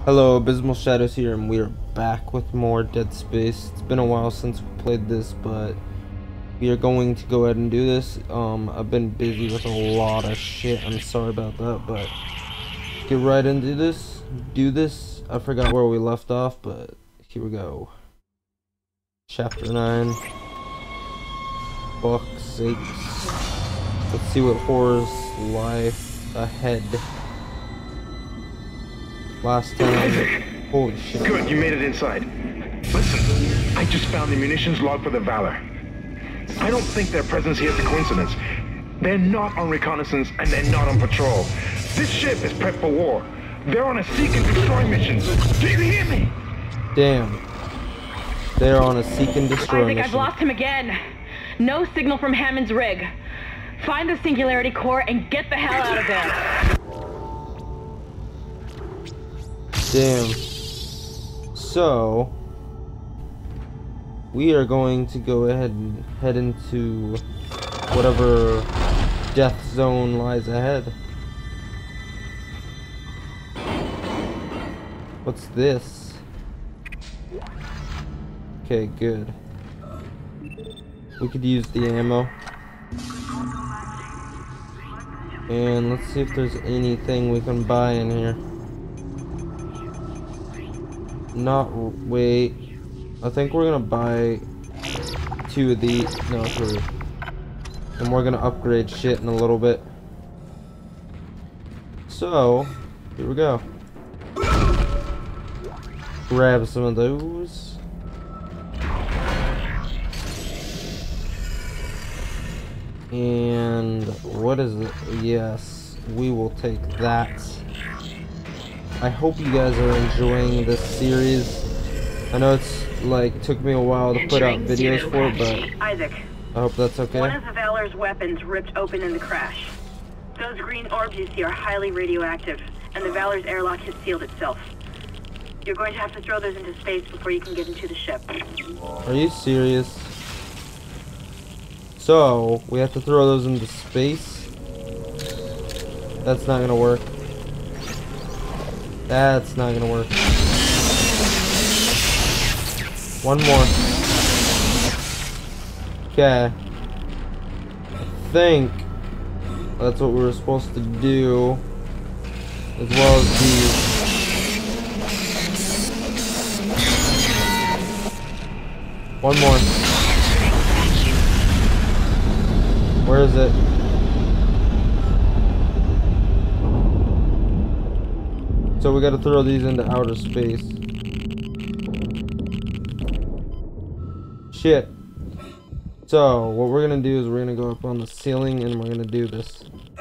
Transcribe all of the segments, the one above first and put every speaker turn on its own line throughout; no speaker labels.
Hello, Abysmal Shadows here, and we are back with more Dead Space. It's been a while since we played this, but we are going to go ahead and do this. I've been busy with a lot of shit. I'm sorry about that, but get right into this. Do this. I forgot where we left off, but here we go. Chapter 9. Fuck's sakes. Let's see what horrors lie ahead. Last time. Holy shit.
Good, you made it inside. Listen, I just found the munitions log for the Valor. I don't think their presence here is a coincidence. They're not on reconnaissance and they're not on patrol. This ship is prepped for war. They're on a seek and destroy mission. Do you hear me?
Damn. They're on a seek and destroy mission.
I've lost him again. No signal from Hammond's rig. Find the Singularity Core and get the hell out of there.
Damn. So, we are going to go ahead and head into whatever death zone lies ahead. What's this? Okay, good. We could use the ammo. And let's see if there's anything we can buy in here. Wait. I think we're gonna buy 2 of these. No, 3. And we're gonna upgrade shit in a little bit. So, here we go. Grab some of those. And what is it? Yes, we will take that. I hope you guys are enjoying this series. I know it's like took me a while to put out videos for it, but
Isaac,
I hope that's okay.
one of the Valor's weapons ripped open in the crash. Those green orbs you see are highly radioactive, and the Valor's airlock has sealed itself. You're going to have to throw those into space before you can get into the ship.
Are you serious? So, we have to throw those into space? That's not gonna work. That's not gonna work. One more. Okay. I think that's what we were supposed to do. As well as these. One more. Where is it? So we gotta throw these into outer space. Shit. So what we're gonna do is we're gonna go up on the ceiling and we're gonna do this.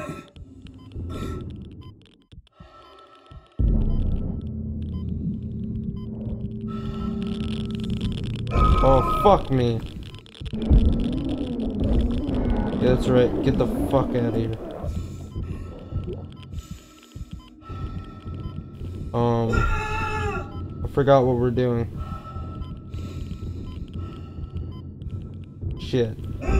Oh, fuck me. Yeah, that's right. Get the fuck out of here. I forgot what we're doing. Shit.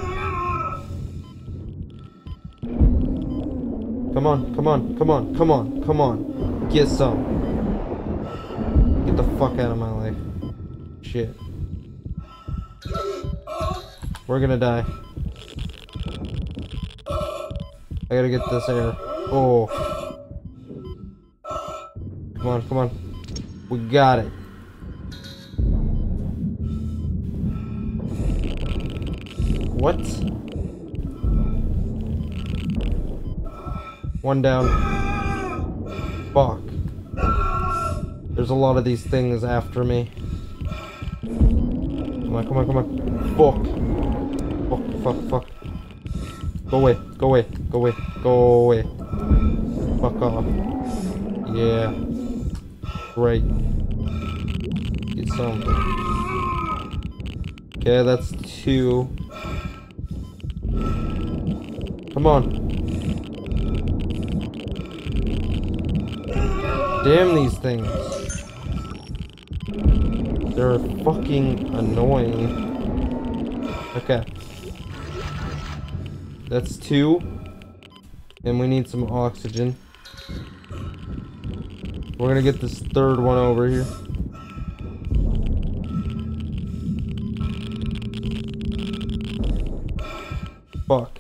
Come on, come on, come on, come on, come on. Get some. Get the fuck out of my life. Shit. We're gonna die. I gotta get this air. Oh. Come on, come on. We got it. What? One down. Fuck. There's a lot of these things after me. Come on, come on, come on. Fuck. Fuck, fuck, fuck. Go away, go away, go away, go away. Fuck off. Yeah. Great. Get some. Okay, that's 2. Come on. Damn these things. They're fucking annoying. Okay. That's 2. And we need some oxygen. We're gonna get this third one over here. Fuck.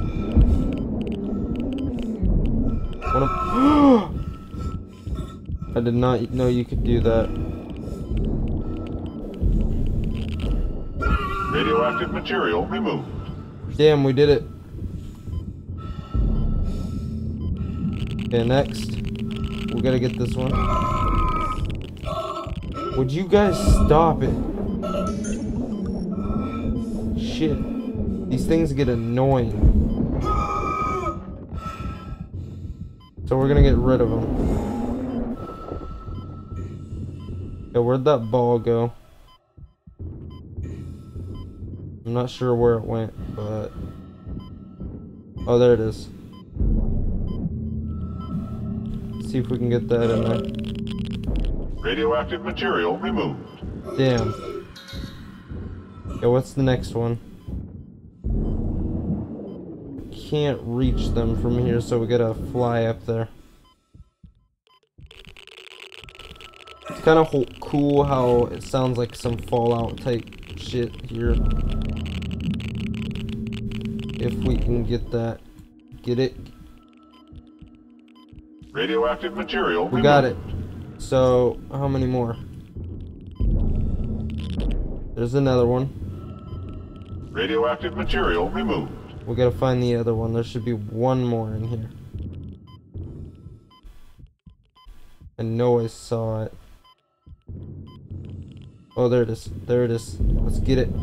I did not know you could do that.
Radioactive material removed.
Damn, we did it. Okay, next. We gotta get this one. Would you guys stop it? Shit. These things get annoying. So we're gonna get rid of them. Yeah, where'd that ball go? I'm not sure where it went, but... Oh, there it is. See if we can get that in there.
Radioactive material removed.
Damn. Yeah, what's the next one? Can't reach them from here, so we gotta fly up there. It's kind of cool how it sounds like some Fallout type shit here. If we can get that. Get it?
Radioactive material removed.
We got it. So, how many more? There's another one.
Radioactive material removed.
We gotta find the other one. There should be one more in here. I know I saw it. Oh, there it is. There it is. Let's get it.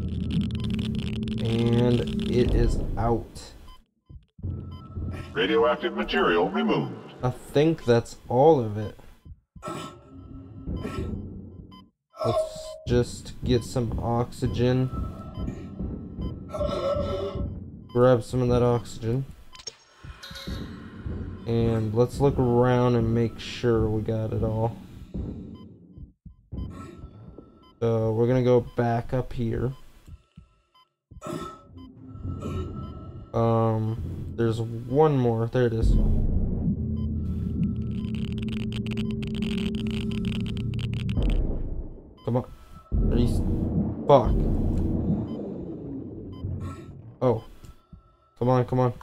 And it is out.
Radioactive material removed.
I think that's all of it. Let's just get some oxygen. Grab some of that oxygen. And let's look around and make sure we got it all. So we're gonna go back up here. There's one more. There it is. Come on. Fuck. Oh. Come on, come on.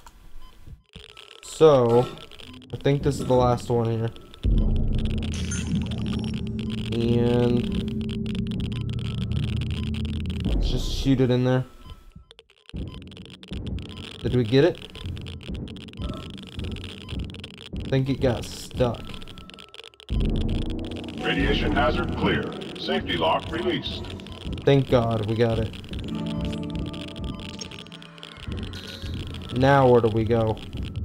So, I think this is the last one here. And let's just shoot it in there. Did we get it? I think it got stuck.
Radiation hazard clear. Safety lock released.
Thank God we got it. Now where do we go?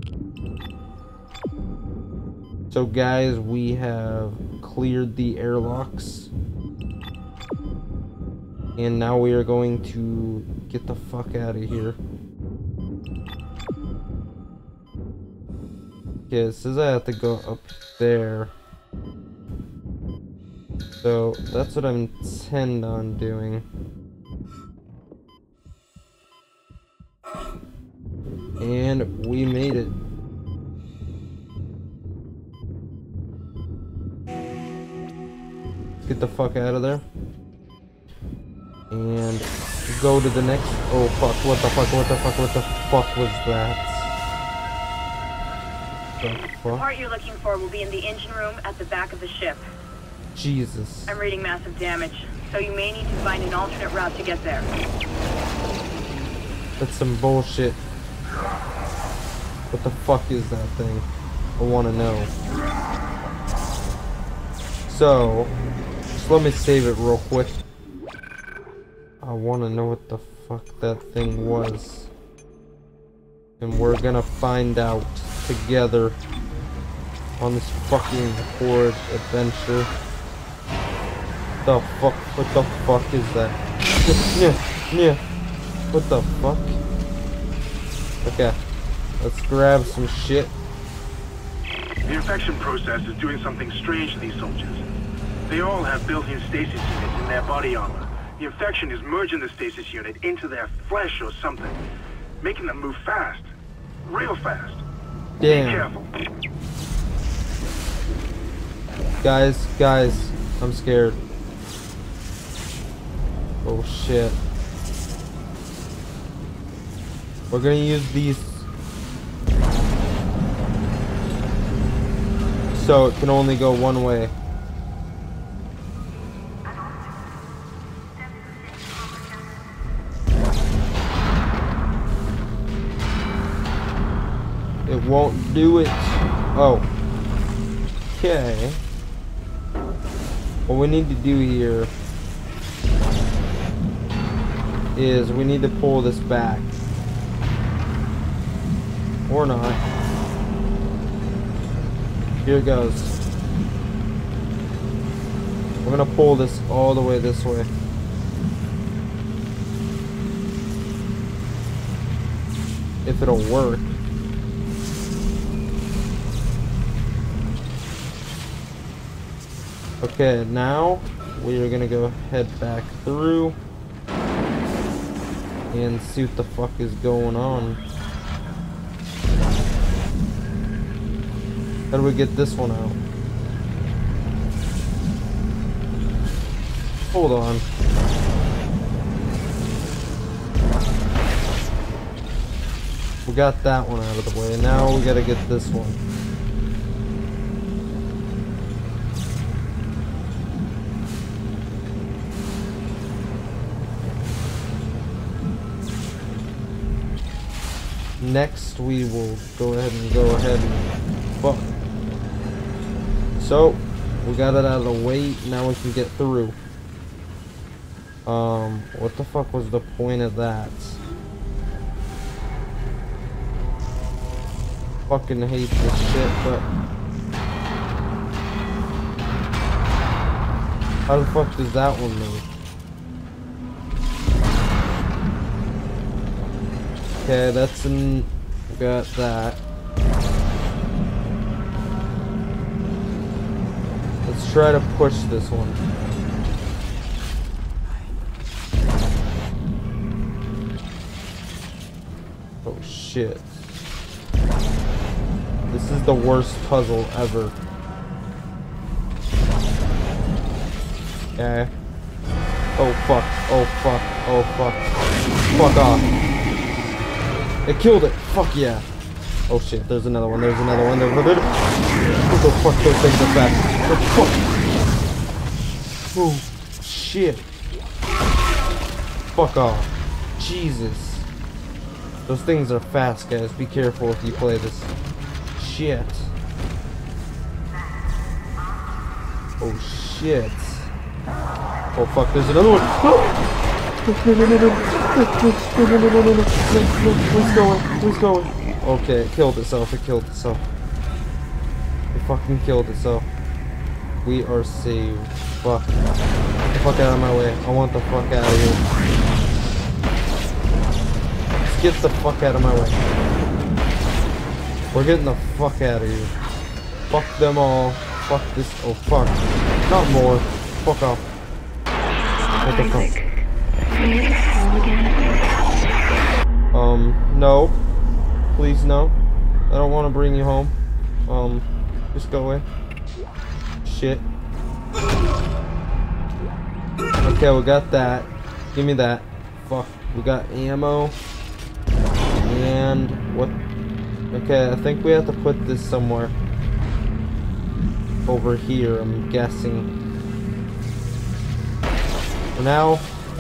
So guys, we have cleared the airlocks. And now we are going to get the fuck out of here. Okay, it says I have to go up there. So that's what I intend on doing. And we made it. Let's get the fuck out of there. And go to the next. Oh fuck, what the fuck, what the fuck, what the fuck was that?
The part you're looking for will be in the engine room at the back of the ship.
Jesus.
I'm reading massive damage, so you may need to find an alternate route to get there.
That's some bullshit. What the fuck is that thing? I want to know. So, just let me save it real quick. I want to know what the fuck that thing was. And we're gonna find out together on this fucking horrid adventure. The fuck? What the fuck is that? Yeah. What the fuck? Okay, let's grab some shit.
The infection process is doing something strange to these soldiers. They all have built-in stasis units in their body armor. The infection is merging the stasis unit into their flesh or something, making them move fast. Real fast.
Damn.
Be careful.
Guys, I'm scared. Oh shit. We're gonna use these so it can only go one way. It won't do it. Oh. Okay. What we need to do here is we need to pull this back. Or not. Here it goes. We're gonna pull this all the way this way. If it'll work. Okay, now we are gonna go head back through and see what the fuck is going on. How do we get this one out? Hold on. We got that one out of the way. Now we gotta get this one. Next, we will go ahead and fuck. So, we got it out of the way. Now we can get through. What the fuck was the point of that? Fucking hate this shit, but how the fuck does that one move? Okay, that's in. Got that. Let's try to push this one. Oh shit. This is the worst puzzle ever. Okay. Oh fuck. Oh fuck. Oh fuck. Fuck off. It killed it. Fuck yeah. Oh shit, there's another one. There's another one. What the fuck, those things are fast. What the fuck? Oh shit. Fuck off. Jesus. Those things are fast, guys. Be careful if you play this. Shit. Oh shit. Oh fuck, there's another one. Where's going? Okay, it killed itself. It fucking killed itself. We are saved. Fuck. Get the fuck out of my way. I want the fuck out of here. Let's get the fuck out of my way. We're getting the fuck out of here. Fuck them all. Fuck this. Oh fuck. Not more. Fuck off. What the fuck? No. Please, no. I don't want to bring you home. Just go away. Shit. Okay, we got that. Give me that. Fuck. We got ammo. And what? Okay, I think we have to put this somewhere. Over here, I'm guessing. For now,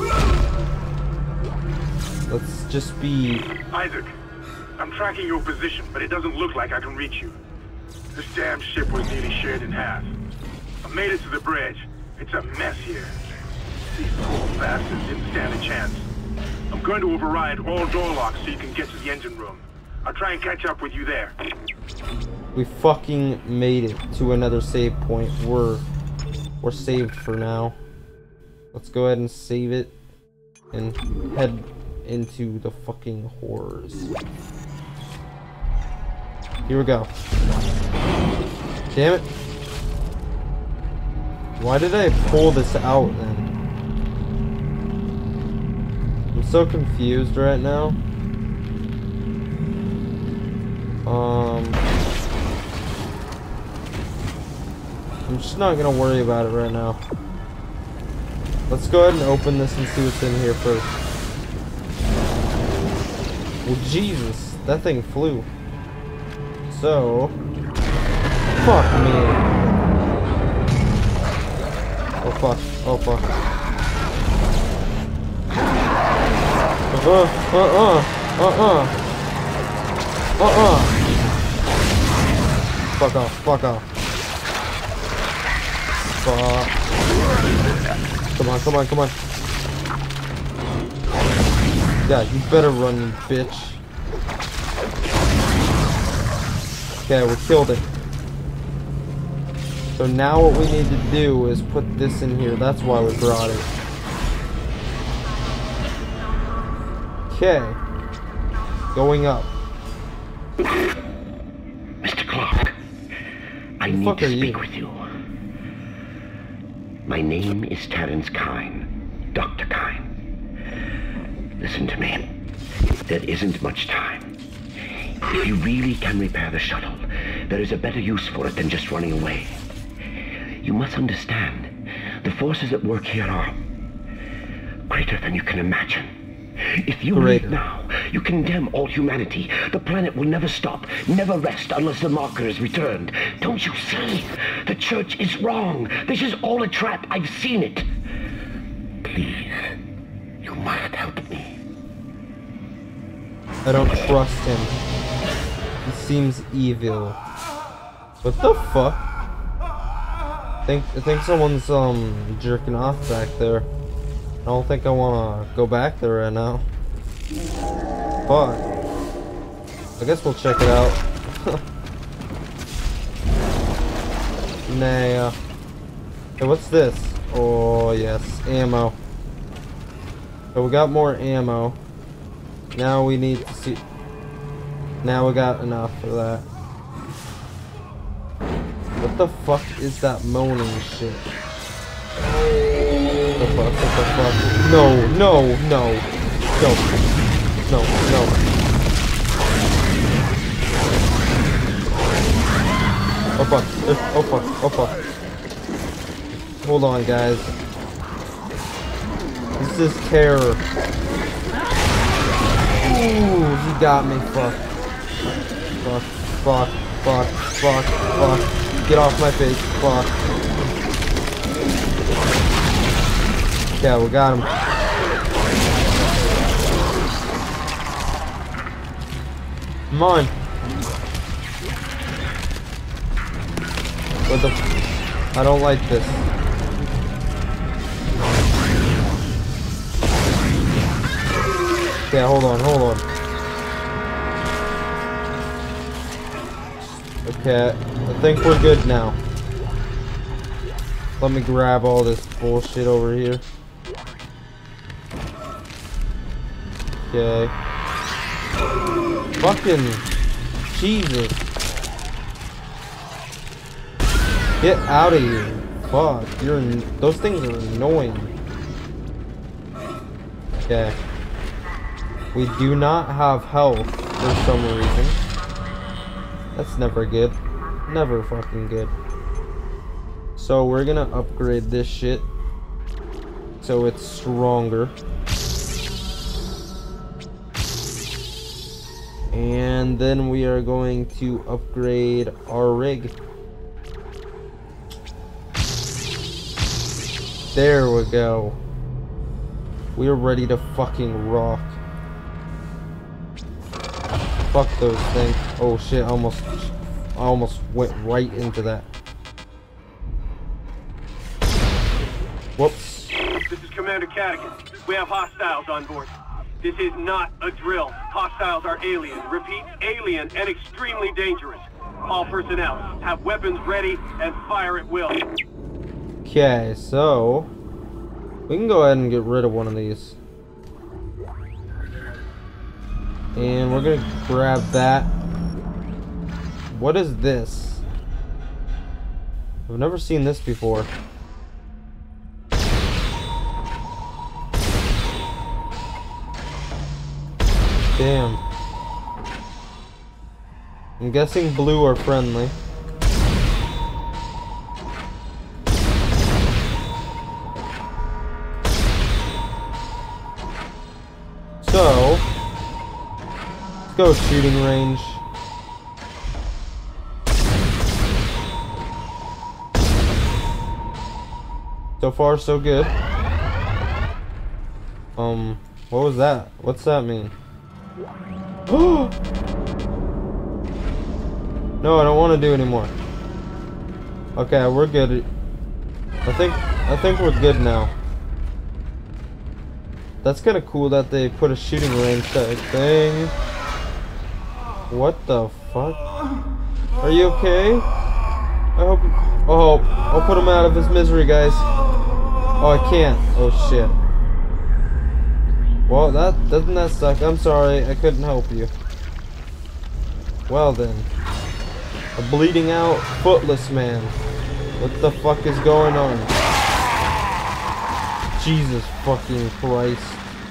let's just be...
Isaac, I'm tracking your position, but it doesn't look like I can reach you. This damn ship was nearly shared in half. I made it to the bridge. It's a mess here. These poor bastards didn't stand a chance. I'm going to override all door locks so you can get to the engine room. I'll try and catch up with you there.
We fucking made it to another save point. We're saved for now. Let's go ahead and save it and head into the fucking horrors. Here we go. Damn it. Why did I pull this out then? I'm so confused right now. I'm just not gonna worry about it right now. Let's go ahead and open this and see what's in here first. Well, Jesus, that thing flew. So, fuck me. Oh fuck, oh fuck. Fuck off, fuck off. Fuck. Come on, come on, come on. Yeah, you better run, you bitch. Okay, we killed it. So now what we need to do is put this in here. That's why we brought it. Okay. Going up.
Mr. Clark, I need to speak with you. My name is Terrence Kyne, Dr. Kyne. Listen to me. There isn't much time. If you really can repair the shuttle, there is a better use for it than just running away. You must understand, the forces at work here are greater than you can imagine. If you leave now, you condemn all humanity. The planet will never stop, never rest unless the marker is returned. Don't you see? The church is wrong. This is all a trap. I've seen it. Please, you must help me.
I don't trust him. He seems evil. What the fuck? I think someone's jerking off back there. I don't think I wanna go back there right now. But I guess we'll check it out. Nah. Hey, what's this? Oh yes, ammo. So we got more ammo. Now we need to see. Now we got enough for that. What the fuck is that moaning shit? What the fuck? What the fuck? No, no, no. No. No, no. Oh fuck. Oh fuck. Oh fuck. Hold on, guys. This is terror. Ooh, he got me. Fuck. Fuck. Fuck. Fuck. Fuck. Fuck. Get off my face. Fuck. Yeah, we got him. Come on. What the f— I don't like this. Yeah, hold on, hold on. Okay, I think we're good now. Let me grab all this bullshit over here. Okay. Fucking Jesus. Get out of here. Fuck, those things are annoying. Okay. We do not have health for some reason. That's never good. Never fucking good. So we're gonna upgrade this shit so it's stronger. And then we are going to upgrade our rig. There we go. We are ready to fucking rock. Fuck those things. Oh shit, I almost went right into that. Whoops.
This is Commander Cadigan. We have hostiles on board. This is not a drill. Hostiles are alien. Repeat, alien and extremely dangerous. All personnel, have weapons ready and fire at will.
Okay, so we can go ahead and get rid of one of these. And we're gonna grab that. What is this? I've never seen this before. Damn. I'm guessing blue are friendly. go shooting range. So far, so good. What was that? What's that mean? No, I don't want to do anymore. Okay, we're good. I think we're good now. That's kind of cool that they put a shooting range type thing. What the fuck? Are you okay? I hope. Oh, I'll put him out of his misery, guys. Oh, I can't. Oh shit. Well, doesn't that suck? I'm sorry, I couldn't help you. Well then, a bleeding out, footless man. What the fuck is going on? Jesus fucking Christ.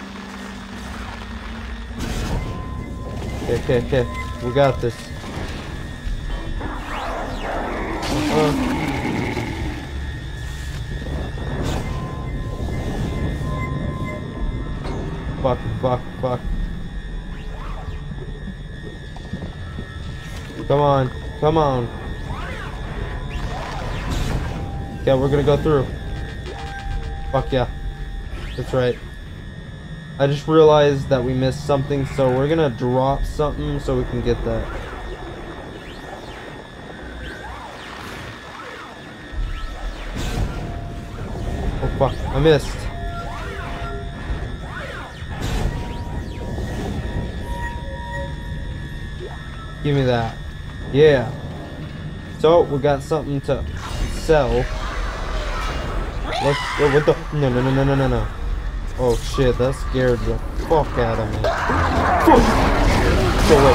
Okay. We got this. Fuck. Come on. Yeah, we're gonna go through. Fuck yeah. That's right. I just realized that we missed something, so we're gonna drop something so we can get that. Oh fuck, I missed. Give me that. Yeah. So, we got something to sell. Let's go with the... No. Oh shit, that scared the fuck out of me. Go away.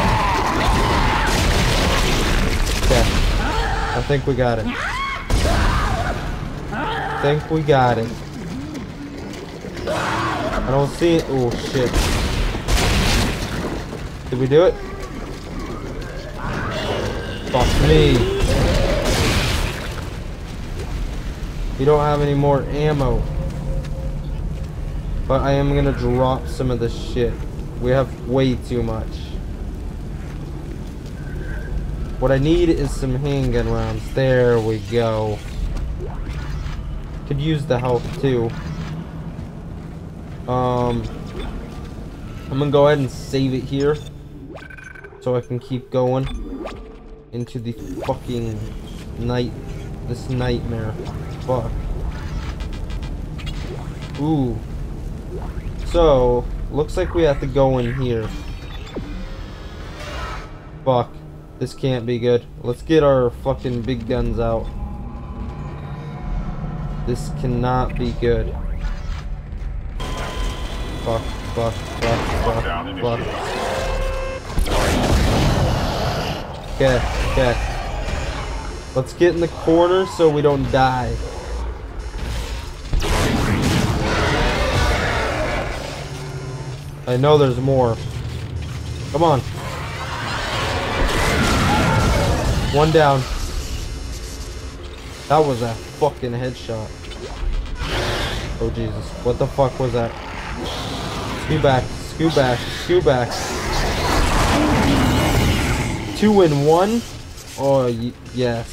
Okay. I think we got it. I don't see it. Oh shit. Did we do it? Fuck me. You don't have any more ammo. But I am gonna drop some of this shit. We have way too much. What I need is some handgun rounds. There we go. Could use the health too. I'm gonna go ahead and save it here so I can keep going into the fucking this nightmare. Fuck. Ooh. So, looks like we have to go in here. Fuck. This can't be good. Let's get our fucking big guns out. This cannot be good. Fuck. Okay. Let's get in the corner so we don't die. I know there's more. Come on. One down. That was a fucking headshot. Oh Jesus. What the fuck was that? Scoot back. 2 in 1? Oh, yes.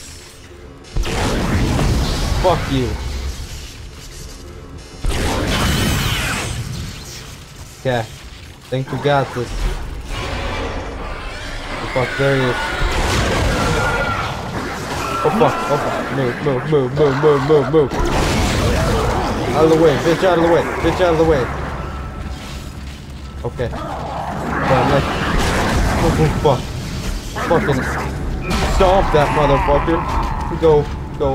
Fuck you. Okay. Think we got this. Oh fuck, there he is. Oh fuck. Move. Out of the way, bitch, out of the way. Okay. Oh fuck. Fucking stomp that motherfucker. Go.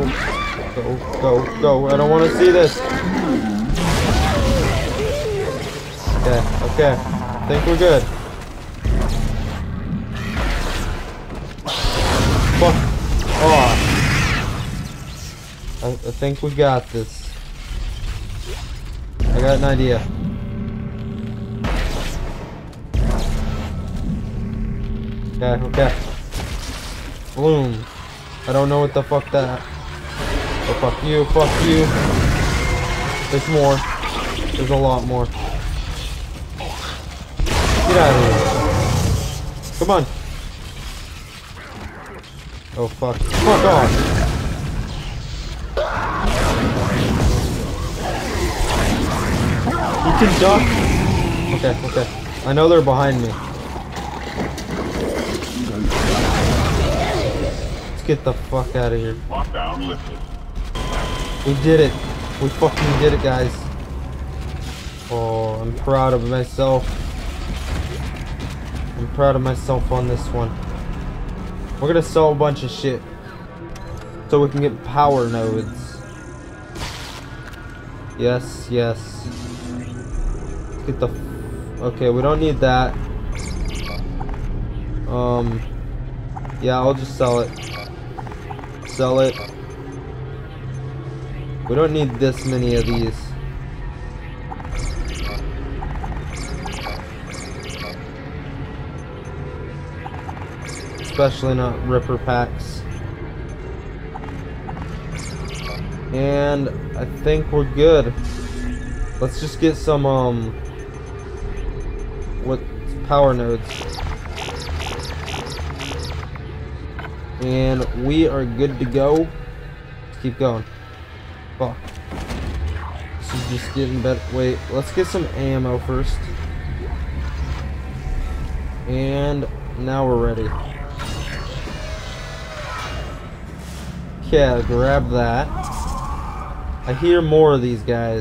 I don't want to see this. Okay. I think we're good. Fuck. Oh. I think we got this. I got an idea. Okay. Bloom. I don't know what the fuck that. Oh, fuck you. There's more. There's a lot more. Get out of here. Come on. Oh, fuck. Fuck off. You can duck. Okay, okay. I know they're behind me. Let's get the fuck out of here.
Lockdown lifted.
We did it. We fucking did it, guys. Oh, I'm proud of myself. I'm proud of myself on this one. We're gonna sell a bunch of shit so we can get power nodes. Yes, yes. Get the. Okay, we don't need that. Yeah, I'll just sell it. Sell it. We don't need this many of these. Especially not Ripper packs. And I think we're good. Let's just get some what power nodes. And we are good to go. Let's keep going. Fuck. This is just getting better. Wait, let's get some ammo first. And now we're ready. Yeah, grab that. I hear more of these guys.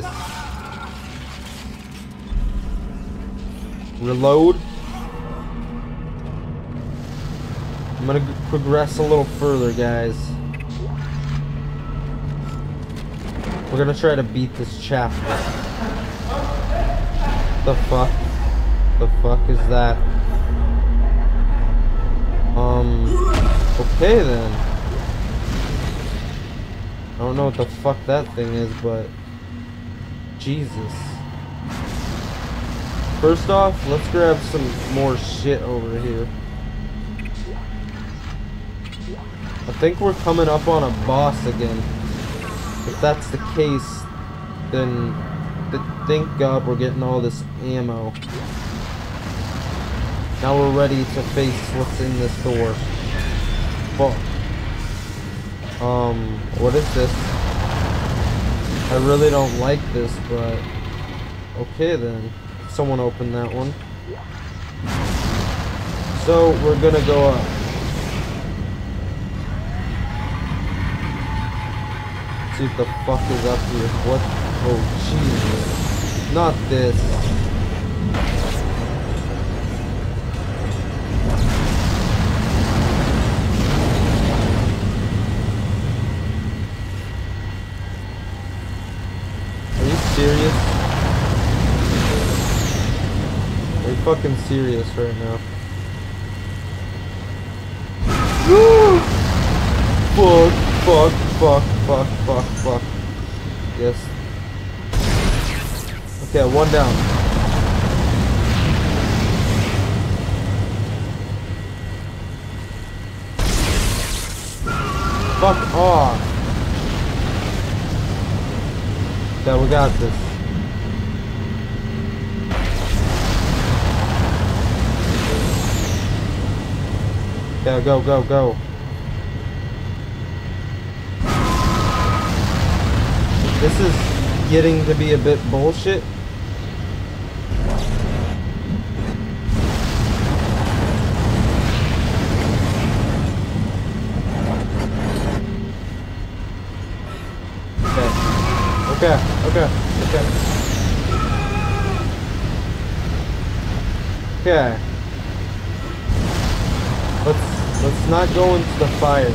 Reload. I'm gonna progress a little further, guys. We're gonna try to beat this chapter. The fuck? The fuck is that? Okay then. I don't know what the fuck that thing is, but Jesus. First off, let's grab some more shit over here. I think we're coming up on a boss again. If that's the case, then thank God we're getting all this ammo. Now we're ready to face what's in this door. Fuck. What is this? I really don't like this, but okay then. Someone opened that one. So we're gonna go up. See what the fuck is up here. What? Oh Jesus! Not this. Serious? Are you fucking serious right now? Woo! Fuck. Yes. Okay, one down. Fuck off. Yeah, we got this. Yeah, go. This is getting to be a bit bullshit. Okay. Let's not go into the fire.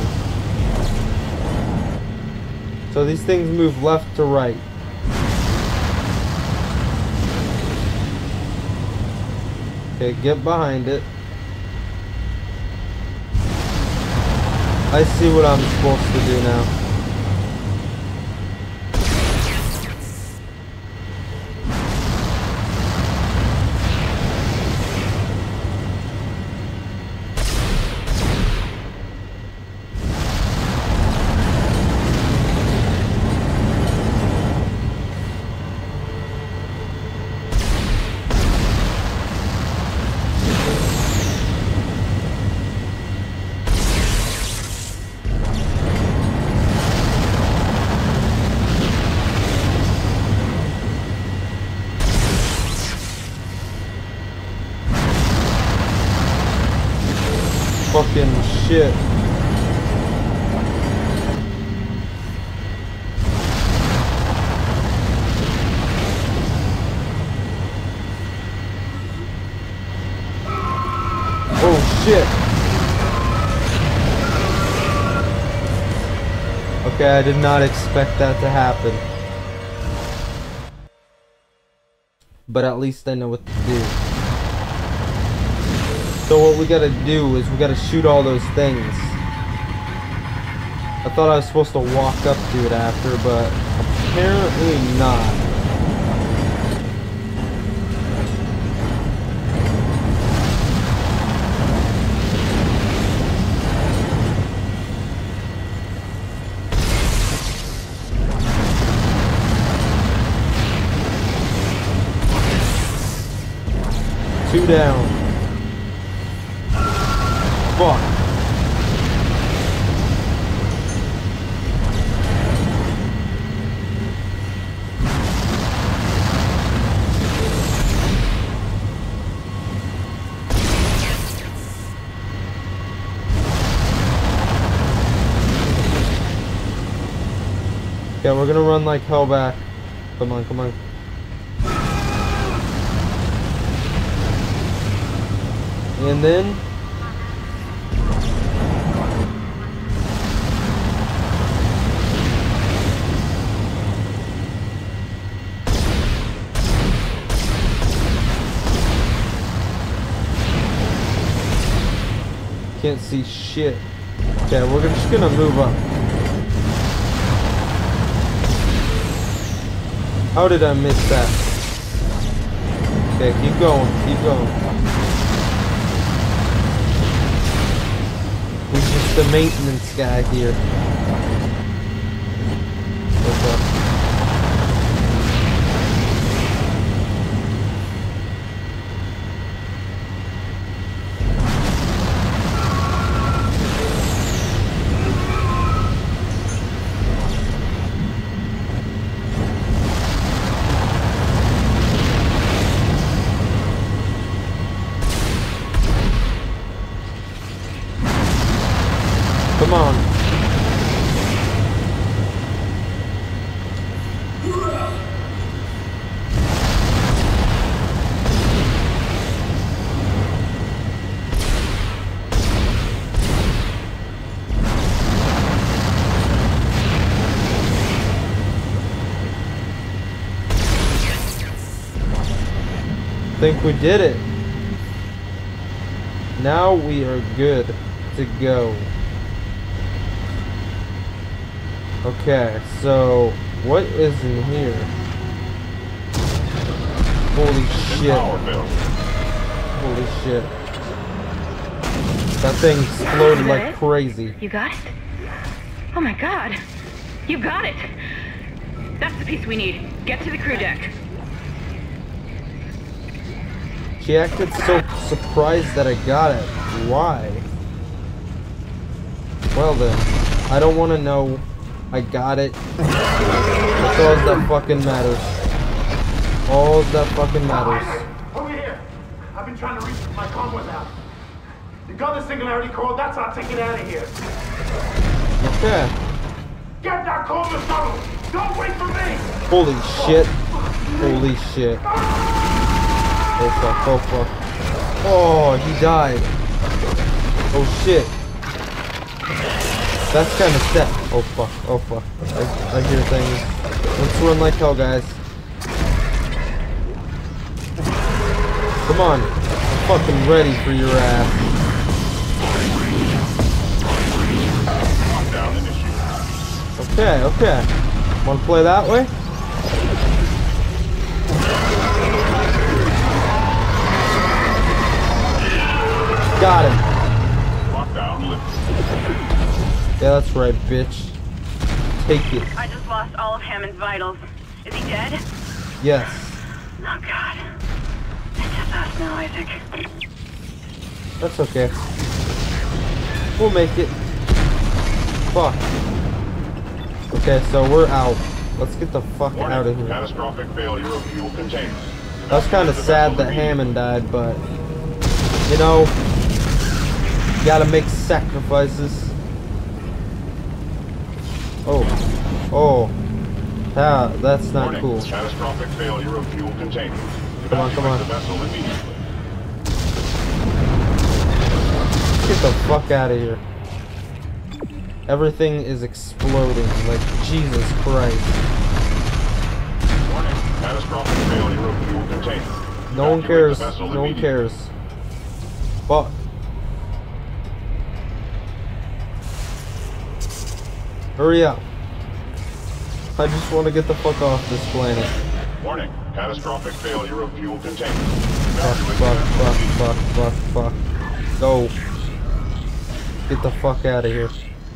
So these things move left to right. Okay, get behind it. I see what I'm supposed to do now. shit. Oh shit. Okay, I did not expect that to happen. But at least I know what to do. So what we gotta do is we gotta shoot all those things. I thought I was supposed to walk up to it after, but apparently not. Two down. Fuck. Yeah, we're gonna run like hell back. Come on, come on. And then can't see shit. Okay, we're just gonna move up. How did I miss that? Okay, keep going, keep going. He's just the maintenance guy here. What's up? Come on. I think we did it. Now we are good to go. Okay, so what is in here? Holy shit. Holy shit. That thing exploded like crazy.
You got it? Oh my god. You got it! That's the piece we need. Get to the crew deck.
She acted so surprised that I got it. Why? Well then, I don't want to know. I got it. That's all that fucking matters. All that fucking matters.
Over here! I've been trying to reach my comm was out. You got the singularity core, that's our ticket out of here.
Okay.
Get that core to tunnel! Don't wait for me!
Holy shit. Holy shit. Oh fuck, oh fuck. Oh, he died. Oh shit. That's kind of set. Oh fuck, oh fuck. I hear things. Let's run like hell, guys. Come on. I'm fucking ready for your ass. Okay, okay. Wanna play that way? Got him. Yeah, that's right, bitch. Take it.
I just lost all of Hammond's vitals. Is he dead?
Yes.
Oh god. It's just us now, Isaac.
That's okay. We'll make it. Fuck. Okay, so we're out. Let's get the fuck out of here.
Catastrophic failure of fuel containment.
That's kind of sad that Hammond died, but you know, Gotta make sacrifices. Oh. Oh. Ah, that's not
Warning,
cool.
catastrophic failure of fuel containment.
Come on, come on.
Evacuate the vessel immediately.
Get the fuck out of here. Everything is exploding, like Jesus Christ.
Warning, catastrophic failure of fuel containment.
No one
Evacuate
cares.
the vessel
No one
immediately.
cares. Fuck. Hurry up. I just want to get the fuck off this planet.
Warning, catastrophic failure of fuel containment.
Fuck,
Evacuate
fuck,
the
fuck,
vessel
fuck, fuck, fuck. Go. Get the fuck out of here.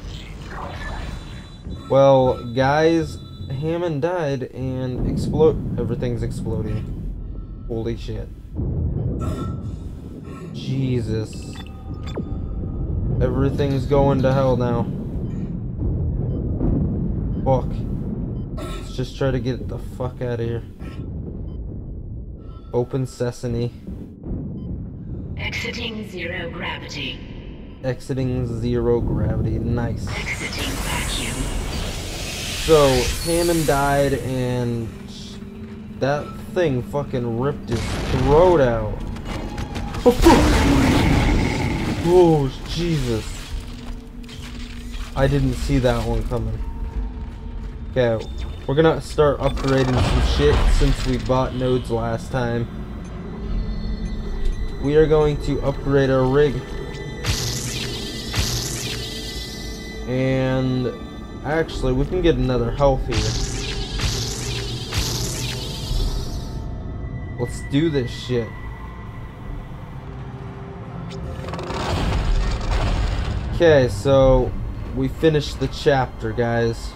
Well, guys, Hammond died and everything's exploding. Holy shit. Jesus. Everything's going to hell now. Fuck. Let's just try to get the fuck out of here. Open sesame.
Exiting zero gravity.
Exiting zero gravity. Nice.
Exiting vacuum.
So, Hammond died and that thing fucking ripped his throat out. Oh, Jesus. I didn't see that one coming. Okay, we're gonna start upgrading some shit since we bought nodes last time. We are going to upgrade our rig. And actually, we can get another health here. Let's do this shit. Okay, so we finished the chapter, guys.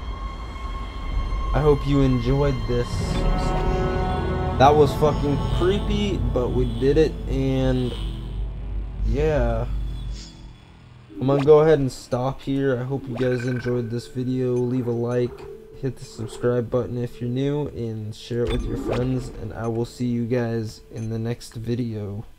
I hope you enjoyed this. That was fucking creepy, but we did it, and yeah. I'm gonna go ahead and stop here. I hope you guys enjoyed this video. Leave a like, hit the subscribe button if you're new, and share it with your friends, and I will see you guys in the next video.